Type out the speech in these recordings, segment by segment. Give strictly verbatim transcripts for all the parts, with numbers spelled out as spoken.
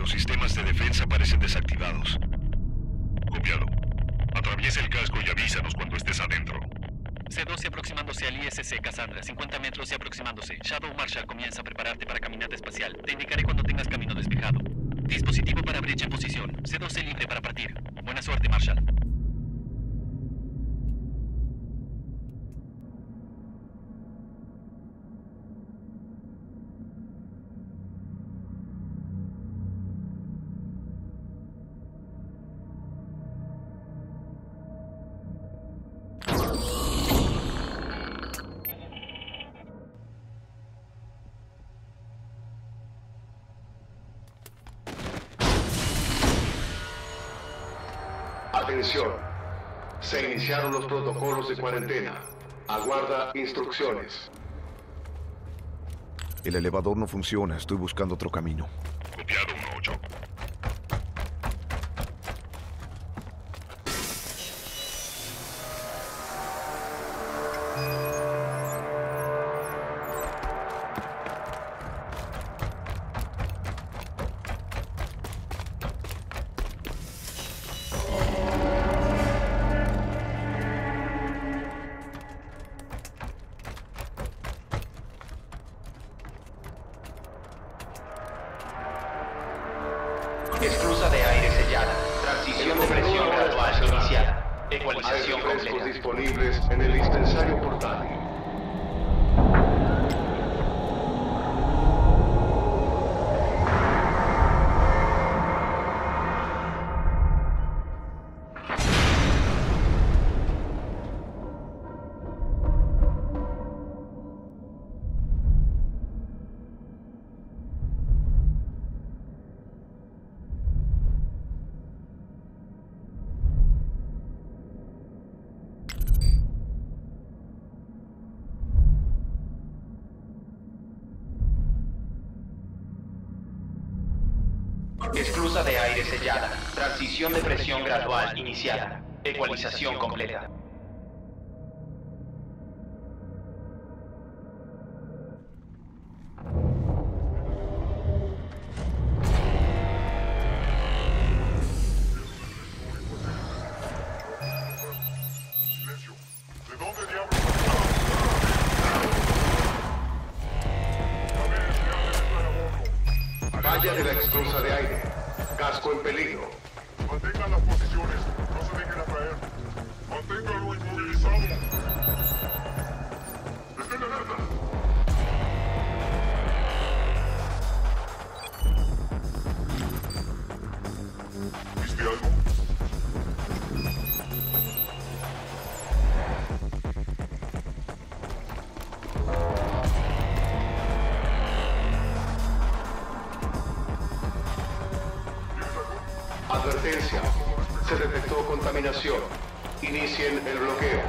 Los sistemas de defensa parecen desactivados. Copiado. Atraviesa el casco y avísanos cuando estés adentro. C doce aproximándose al I S C, Cassandra. cincuenta metros y aproximándose. Shadow Marshal comienza a prepararte para caminata espacial. Te indicaré cuando tengas camino despejado. Dispositivo para brecha en posición. C doce libre para partir. Buena suerte, Marshal. Atención. Se iniciaron los protocolos de cuarentena. Aguarda instrucciones. El elevador no funciona. Estoy buscando otro camino. Copiado, uno ocho. Esclusa de aire sellada. Transición de presión gradual iniciada. Hay Ecualización refrescos completa. disponibles en el dispensario portátil. Esclusa de aire sellada. Transición de presión gradual iniciada. Ecualización completa. Silencio. ¿De dónde diablos? Falla de la extrusa de aire. Casco en peligro. Mantengan las posiciones. No se dejen atraer. Manténganlo inmovilizado. ¡Estén alerta! ¿Viste algo? Advertencia. Se detectó contaminación. Inicien el bloqueo.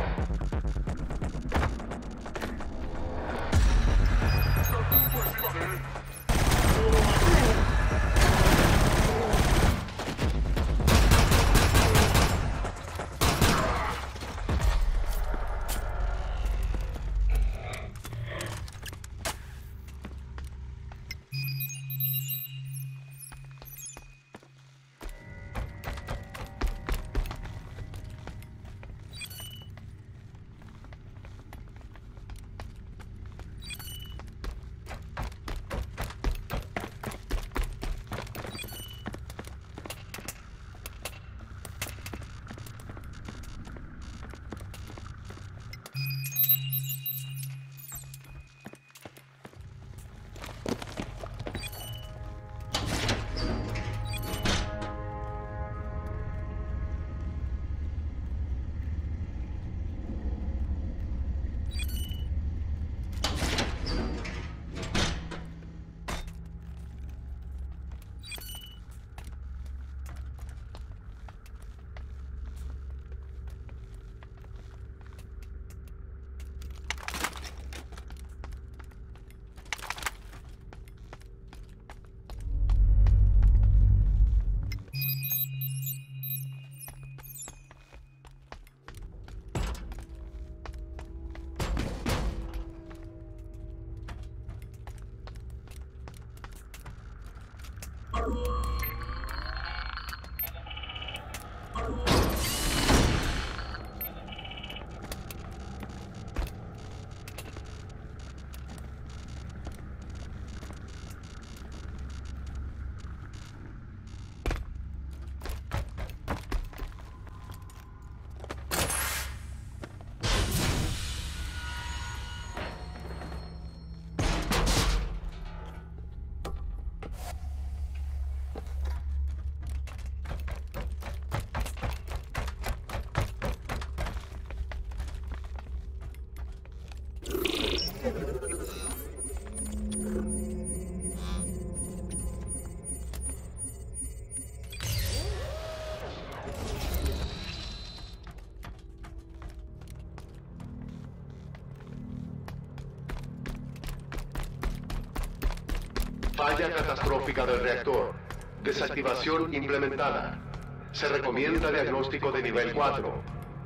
Falla catastrófica del reactor. Desactivación implementada. Se recomienda diagnóstico de nivel cuatro.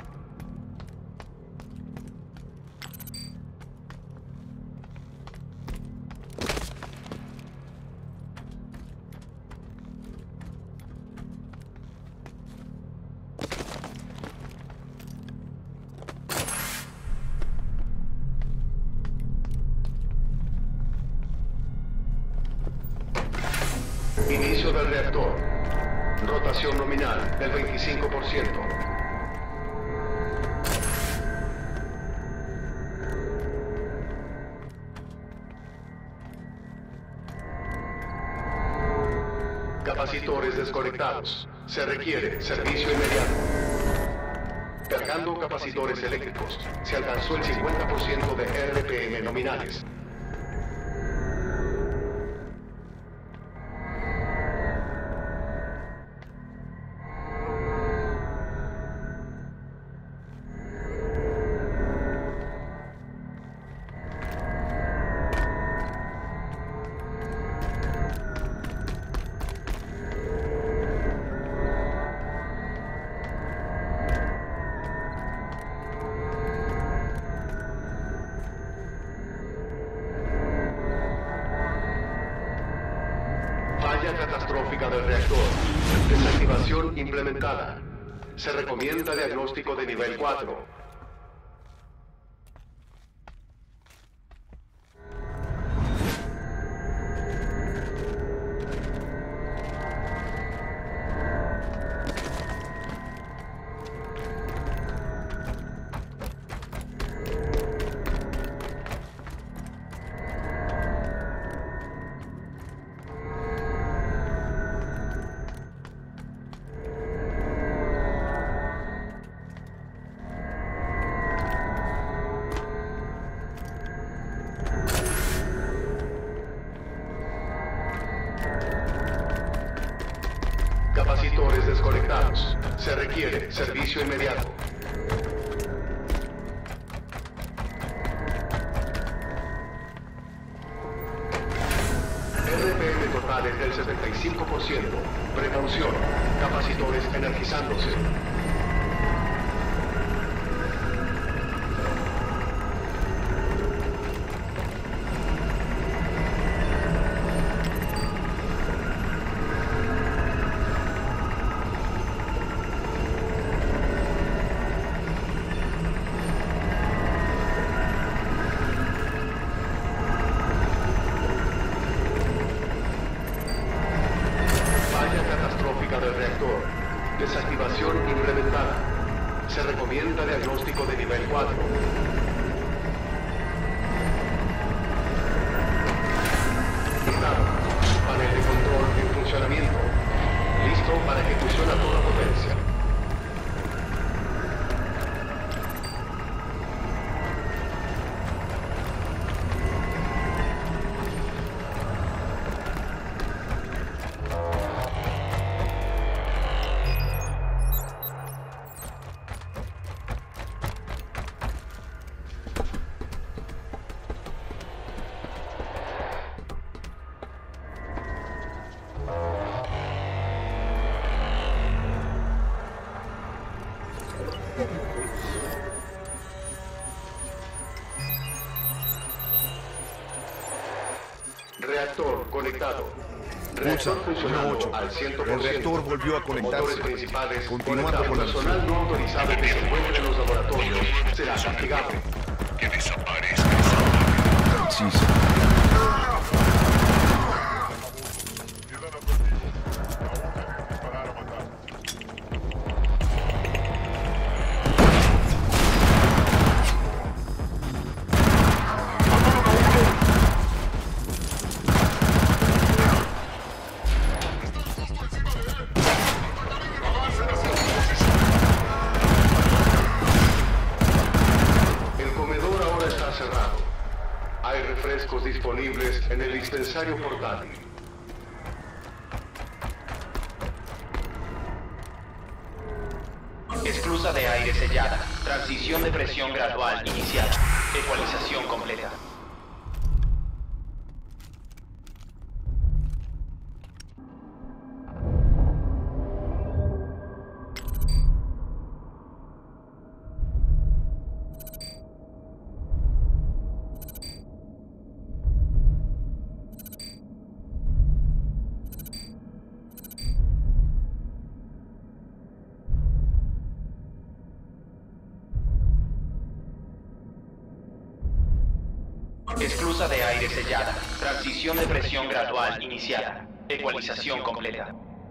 Inicio del reactor. Rotación nominal del veinticinco por ciento. Capacitores desconectados. Se requiere servicio inmediato. Cargando capacitores eléctricos. Se alcanzó el cincuenta por ciento de R P M nominales. Catastrófica del reactor. Desactivación implementada. Se recomienda diagnóstico de nivel cuatro. Capacitores desconectados. Se requiere servicio inmediato. R P M total es del setenta y cinco por ciento. Precaución. Capacitores energizándose. Del reactor. Desactivación implementada. Se recomienda diagnóstico de nivel cuatro. Estado. Panel de control en funcionamiento. Listo para ejecución a toda potencia. Reactor conectado. Reactor funcionando al cien por ciento. El reactor volvió a conectarse. Motores principales Continuando con la personal no autorizado que se encuentre en los laboratorios será castigado. Que desaparezca. Sí, sí. Quedan advertidos. Aún deben disparar a matar. Disponibles en el dispensario portátil. Esclusa de aire sellada. Transición de presión gradual iniciada. Ecualización completa. Esclusa de aire sellada. Transición de presión gradual iniciada. Ecualización completa.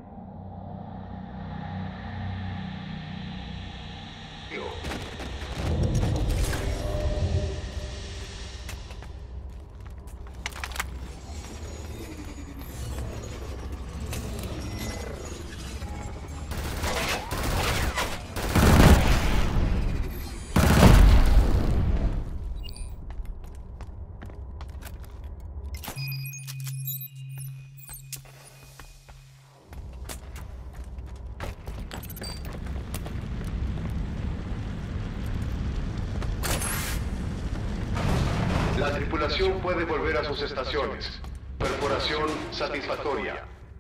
La tripulación puede volver a sus estaciones. Perforación satisfactoria.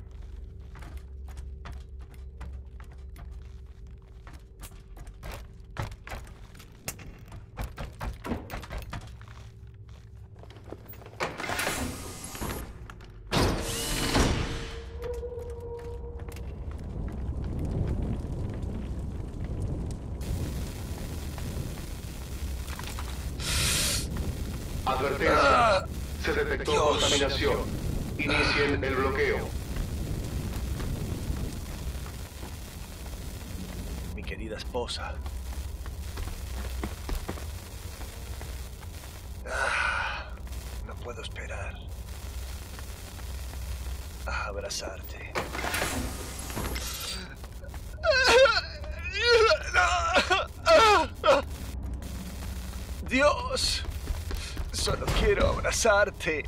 Advertencia. Se detectó Dios. contaminación. Inicien el bloqueo. Mi querida esposa. Ah, no puedo esperar a abrazarte. Dios, solo quiero abrazarte.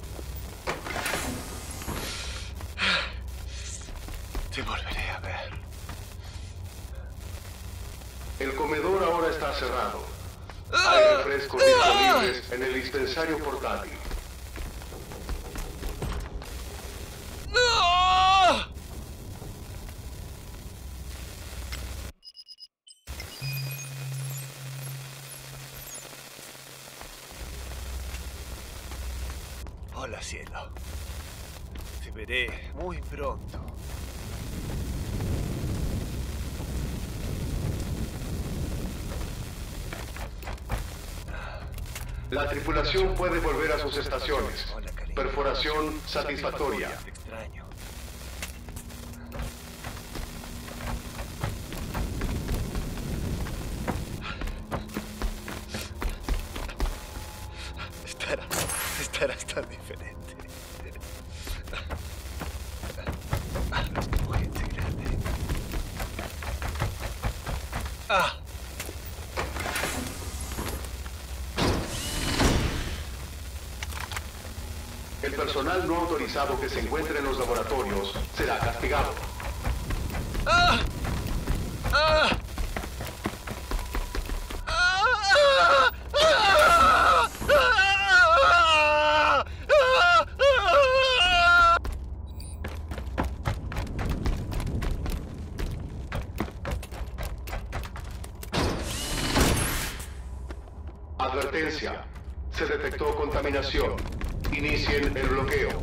Te volveré a ver. El comedor ahora está cerrado. Hay refrescos disponibles en el dispensario portátil. ¡No! Hola, cielo. Te veré muy pronto. La tripulación puede volver a sus estaciones. Hola, cariño. Perforación satisfactoria. Te extraño. Espera, estarás tan diferente. Es como gente grande. Ah. El personal no autorizado que se encuentre en los laboratorios será castigado. ¡Ah! ¡Ah! ¡Ah! Advertencia. Se detectó contaminación. Inicien el bloqueo.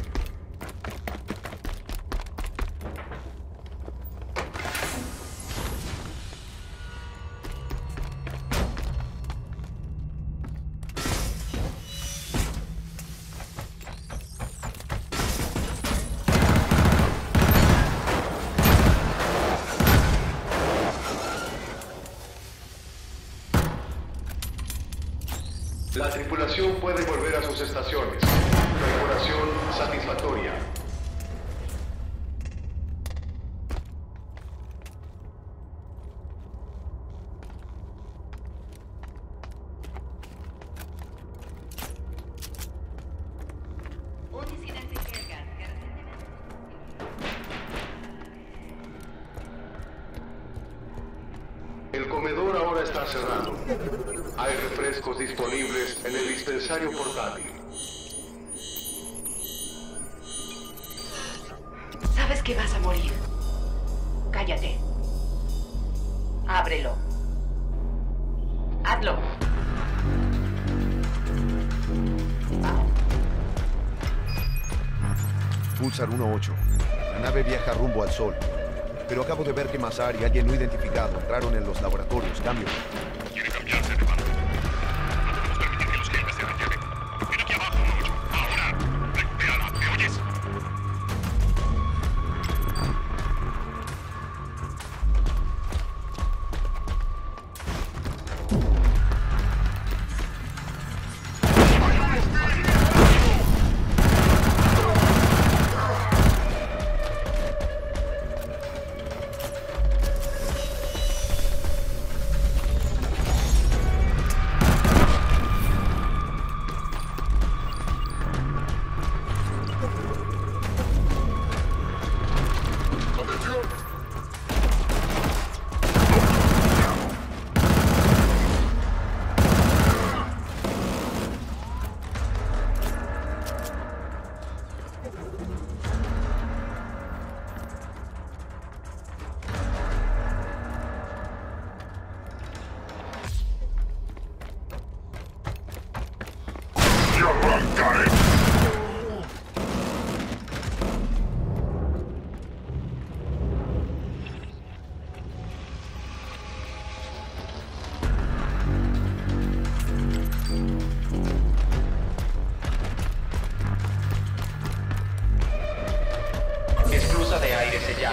La tripulación puede volver a sus estaciones. Perforación satisfactoria. Un incidente carga que recientemente... El comedor ahora está cerrado. Hay refrescos disponibles en el dispensario portátil. Sabes que vas a morir. Cállate. Ábrelo. Hazlo. Vamos. Pulsar uno ocho. La nave viaja rumbo al sol. Pero acabo de ver que Mazar y alguien no identificado entraron en los laboratorios. Cambio. Quiere cambiarse de mano. No podemos permitir que los jefes se retiren. Ven aquí abajo, uno ocho.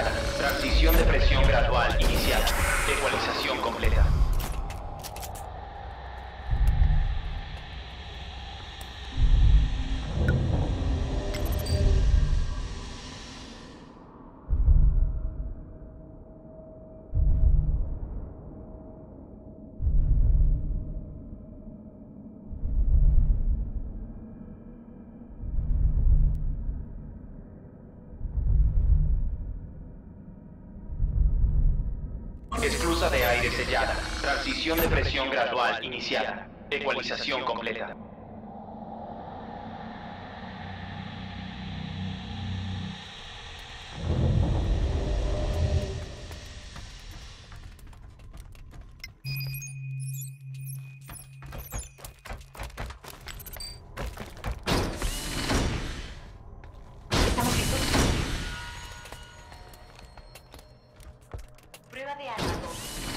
sellada. Transición de presión gradual iniciada. Ecualización completa. Esclusa de aire sellada. Transición de presión gradual iniciada. Ecualización completa. ¿Estamos listos? Prueba de arma dos.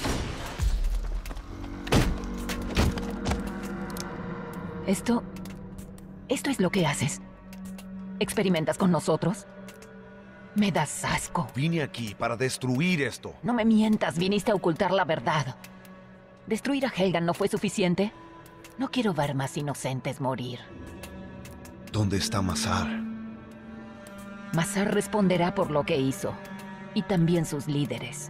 Esto... Esto es lo que haces. ¿Experimentas con nosotros? Me das asco. Vine aquí para destruir esto. No me mientas, viniste a ocultar la verdad. ¿Destruir a Helgan no fue suficiente? No quiero ver más inocentes morir. ¿Dónde está Mazar? Mazar responderá por lo que hizo. Y también sus líderes.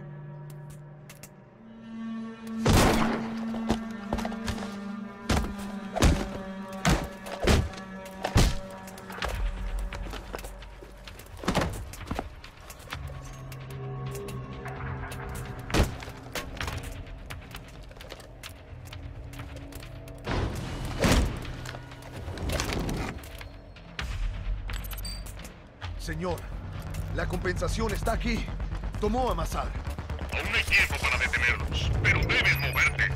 Señor, la compensación está aquí. Tomó a Mazar. Aún hay tiempo para detenerlos, pero debes moverte.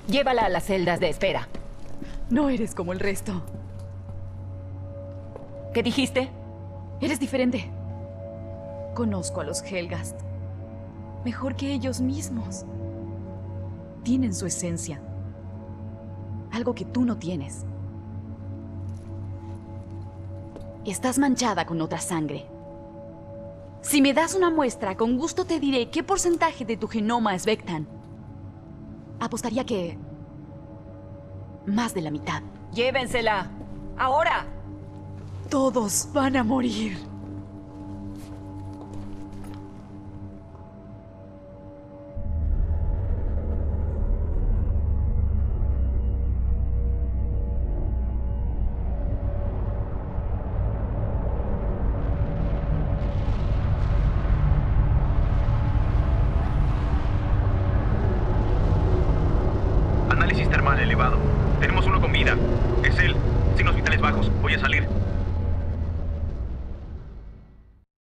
Llévala a las celdas de espera. No eres como el resto. ¿Qué dijiste? Eres diferente. Conozco a los Helghast. Mejor que ellos mismos. Tienen su esencia. Algo que tú no tienes. Estás manchada con otra sangre. Si me das una muestra, con gusto te diré qué porcentaje de tu genoma es Vectan. Apostaría que... más de la mitad. Llévensela. ¡Ahora! Todos van a morir. Análisis termal elevado. Tenemos uno con vida. Es él. Signos vitales bajos. Voy a salir.